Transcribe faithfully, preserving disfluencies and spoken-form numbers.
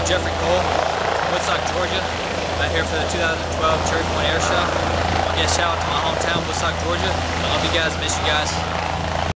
Jeffrey Cole from Woodstock, Georgia, out here for the two thousand twelve Cherry Point Air Show. I'll get a shout out to my hometown, Woodstock, Georgia. I love you guys, miss you guys.